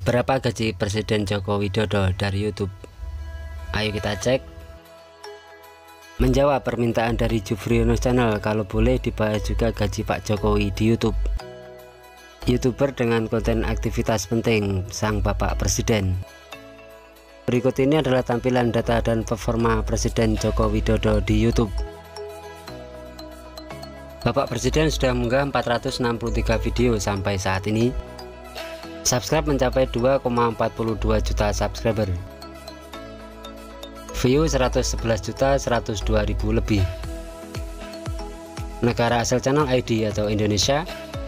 Berapa gaji Presiden Joko Widodo dari YouTube? Ayo kita cek. Menjawab permintaan dari Jufriono Channel, kalau boleh dibahas juga gaji Pak Jokowi di YouTube. YouTuber dengan konten aktivitas penting sang Bapak Presiden. Berikut ini adalah tampilan data dan performa Presiden Joko Widodo di YouTube. Bapak Presiden sudah mengunggah 463 video sampai saat ini. Subscribe mencapai 2,42 juta subscriber. View 111.102.000 lebih. Negara asal channel ID atau Indonesia.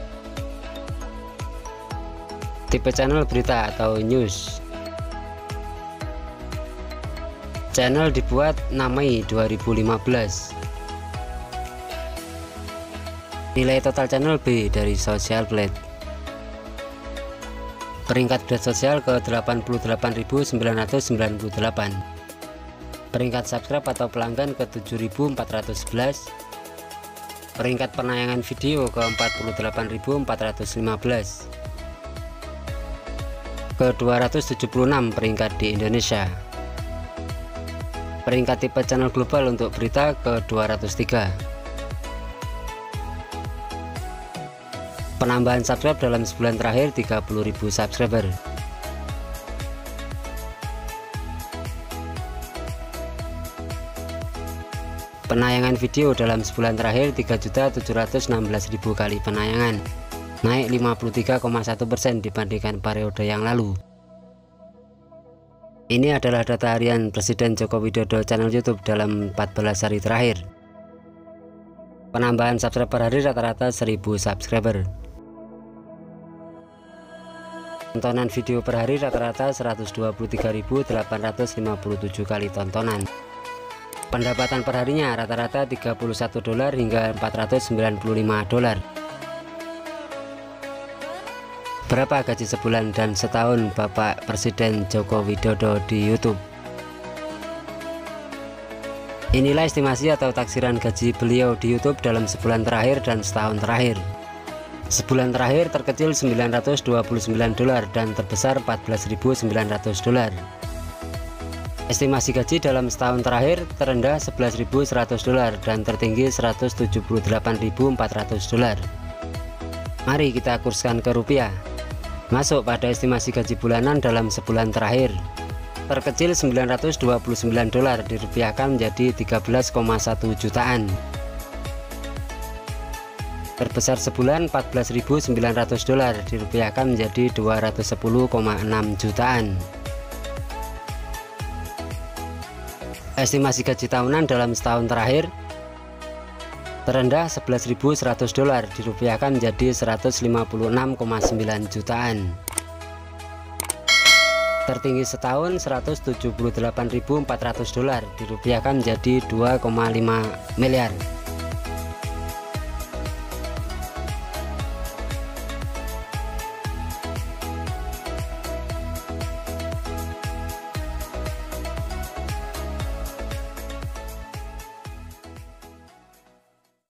Tipe channel berita atau news. Channel dibuat 6 Mei 2015. Nilai total channel B dari Social Blade. Peringkat grade sosial ke 88.998. Peringkat subscribe atau pelanggan ke 7.411. Peringkat penayangan video ke 48.415. Ke 276 peringkat di Indonesia. Peringkat tipe channel global untuk berita ke 203. Penambahan subscribe dalam sebulan terakhir 30.000 subscriber. Penayangan video dalam sebulan terakhir 3.716.000 kali penayangan, naik 53,1% dibandingkan periode yang lalu. Ini adalah data harian Presiden Joko Widodo channel YouTube dalam 14 hari terakhir. Penambahan subscriber per hari rata-rata 1.000 subscriber. Tontonan video per hari rata-rata 123.857 kali tontonan. Pendapatan perharinya rata-rata $31 hingga $495. Berapa gaji sebulan dan setahun Bapak Presiden Joko Widodo di YouTube? Inilah estimasi atau taksiran gaji beliau di YouTube dalam sebulan terakhir dan setahun terakhir. Sebulan terakhir terkecil $929 dan terbesar $14.900. Estimasi gaji dalam setahun terakhir terendah $11.100 dan tertinggi $178.400. Mari kita kurskan ke rupiah. Masuk pada estimasi gaji bulanan dalam sebulan terakhir. Terkecil $929 dirupiahkan menjadi 13,1 jutaan. Terbesar sebulan $14.900 dirupiahkan menjadi 210,6 jutaan. Estimasi gaji tahunan dalam setahun terakhir terendah $11.100 dirupiahkan menjadi 156,9 jutaan. Tertinggi setahun $178.400 dirupiahkan menjadi 2,5 miliar.